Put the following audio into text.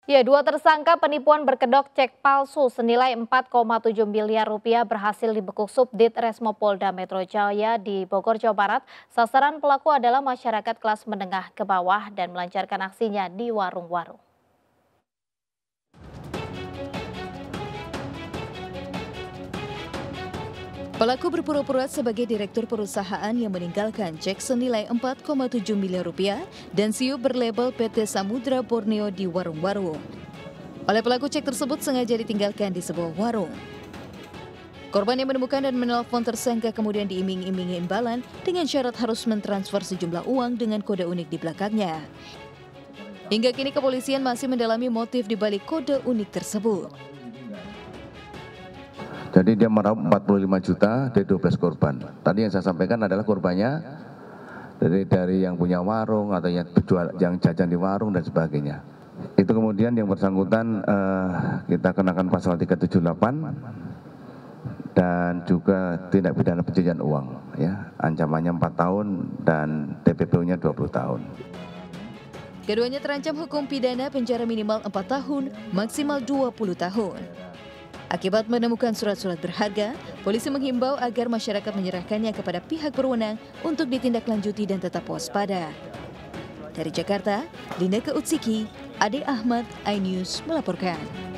Ya, dua tersangka penipuan berkedok cek palsu senilai 4,7 miliar rupiah berhasil dibekuk Subdit Resmo Polda Metro Jaya di Bogor, Jawa Barat. Sasaran pelaku adalah masyarakat kelas menengah ke bawah dan melancarkan aksinya di warung-warung. Pelaku berpura-pura sebagai direktur perusahaan yang meninggalkan cek senilai 4,7 miliar rupiah dan siup berlabel PT Samudra Borneo di warung-warung. Oleh pelaku, cek tersebut sengaja ditinggalkan di sebuah warung. Korban yang menemukan dan menelpon tersangka kemudian diiming-imingi imbalan dengan syarat harus mentransfer sejumlah uang dengan kode unik di belakangnya. Hingga kini kepolisian masih mendalami motif di balik kode unik tersebut. Jadi dia meraup 45 juta dari 12 korban. Tadi yang saya sampaikan adalah korbannya dari yang punya warung atau yang jajan di warung dan sebagainya. Itu kemudian yang bersangkutan kita kenakan pasal 378 dan juga tindak pidana pencucian uang. Ya, ancamannya 4 tahun dan TPPU-nya 20 tahun. Keduanya terancam hukum pidana penjara minimal 4 tahun, maksimal 20 tahun. Akibat menemukan surat-surat berharga, polisi menghimbau agar masyarakat menyerahkannya kepada pihak berwenang untuk ditindaklanjuti dan tetap waspada. Dari Jakarta, Linda Keutsiki, Ade Ahmad, iNews melaporkan.